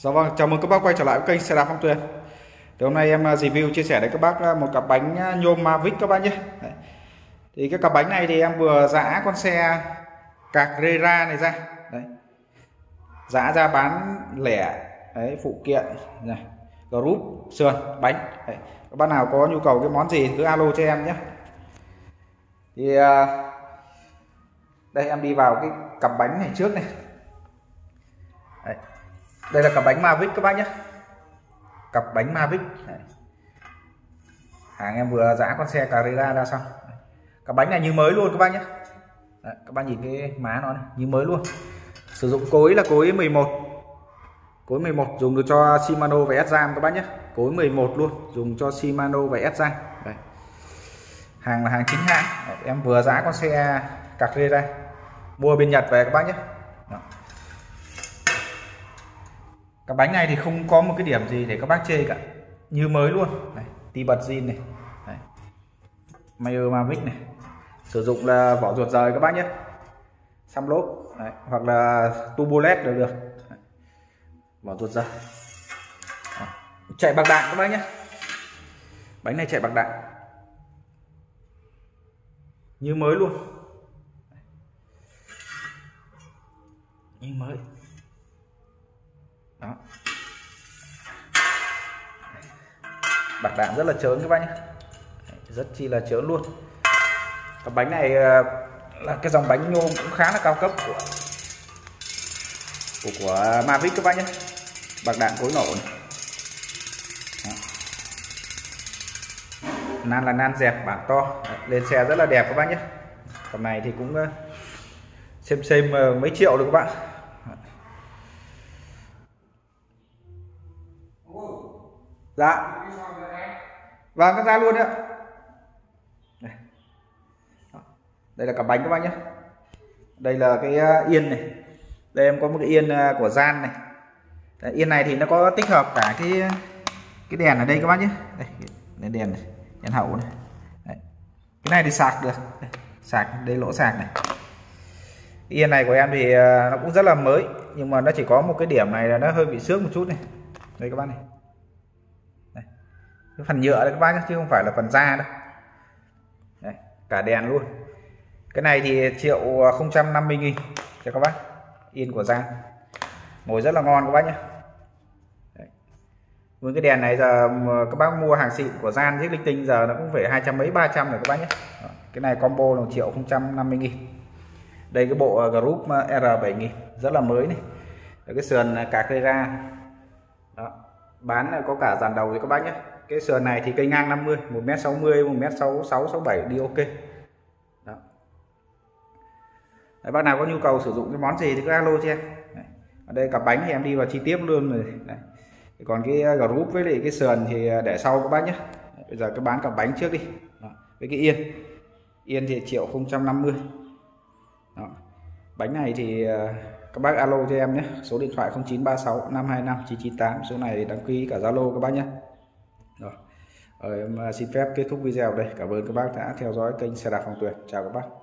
Dạ vâng, chào mừng các bác quay trở lại với kênh xe đạp Phong Tuyền. Thì hôm nay em review chia sẻ đến các bác một cặp bánh nhôm Mavic các bác nhé. Đấy. Thì cái cặp bánh này thì em vừa giã con xe Carrera này ra. Đấy. Giã ra bán lẻ, đấy, phụ kiện này, group, sườn, bánh. Đấy. Các bác nào có nhu cầu cái món gì cứ alo cho em nhé. Thì đây em đi vào cái cặp bánh này trước này. Đấy. Đây là cặp bánh Mavic các bác nhé, cặp bánh Mavic. Đấy. Hàng em vừa giã con xe Carrera ra xong. Cặp bánh này như mới luôn các bác nhé. Đấy, các bác nhìn cái má nó này, như mới luôn. Sử dụng cối là cối 11, cối 11 dùng được cho Shimano và S-Ram các bác nhé. Cối 11 luôn, dùng cho Shimano và S-Ram. Hàng là hàng chính hãng. Đấy, em vừa giã con xe Carrera mua bên Nhật về các bác nhé. Đó. Cái bánh này thì không có một cái điểm gì để các bác chê cả, như mới luôn. Này, ti bật zin này, Mayer Mavic này, sử dụng là vỏ ruột rời các bác nhé, xăm lốp. Đấy, hoặc là turbo led đều được. Đấy, vỏ ruột rời. Chạy bạc đạn các bác nhé, bánh này chạy bạc đạn như mới luôn, như mới. Đó. Bạc đạn rất là trớn các bác nhé, rất chi là trớn luôn. Cái bánh này là cái dòng bánh nhôm cũng khá là cao cấp của Mavic các bác nhé. Bạc đạn cối nổ này. Nan là nan dẹp bản to. Đấy, lên xe rất là đẹp các bác nhé. Còn này thì cũng xem mấy triệu được các bạn. Dạ. Vâng, cắt ra luôn đấy ạ. Đây là cặp bánh các bác nhé. Đây là cái yên này. Đây em có một cái yên của Gian này. Đấy, yên này thì nó có tích hợp cả cái đèn ở đây các bác nhé. Đây đèn này, đèn hậu này. Đấy. Cái này thì sạc được. Đây, sạc đây, lỗ sạc này. Cái yên này của em thì nó cũng rất là mới, nhưng mà nó chỉ có một cái điểm này là nó hơi bị xước một chút này. Đây các bác này. Đây. Cái phần nhựa đấy các bác nhé, chứ không phải là phần da đâu. Đây, cả đèn luôn. Cái này thì 1.050.000 cho các bác. Yên của Giang, ngồi rất là ngon các bác nhé. Đấy. Với cái đèn này giờ các bác mua hàng xịn của Gian chiếc linh tinh giờ nó cũng phải 200 mấy 300 rồi các bác nhé. Đó. Cái này combo là 1.050.000. Đây cái bộ group R7000 rất là mới này. Đấy, cái sườn Carrera. Đó. Bán có cả dàn đầu với các bác nhé. Cái sườn này thì cây ngang 50, 1m60, 1m66, 67 đi ok. Đó. Đấy, bác nào có nhu cầu sử dụng cái món gì thì cứ alo cho em. Đấy. Ở đây cặp bánh thì em đi vào chi tiết luôn rồi. Đấy. Còn cái group với lại cái sườn thì để sau các bác nhé. Đấy, bây giờ cứ bán cặp bánh trước đi. Đó. Với cái yên thì 1.050.000. Đó. Bánh này thì các bác alo cho em nhé, số điện thoại 0936 525 998, số này đăng ký cả Zalo các bác nhé. Rồi. Em xin phép kết thúc video ở đây. Cảm ơn các bác đã theo dõi kênh xe đạp Phong Tuyền. Chào các bác.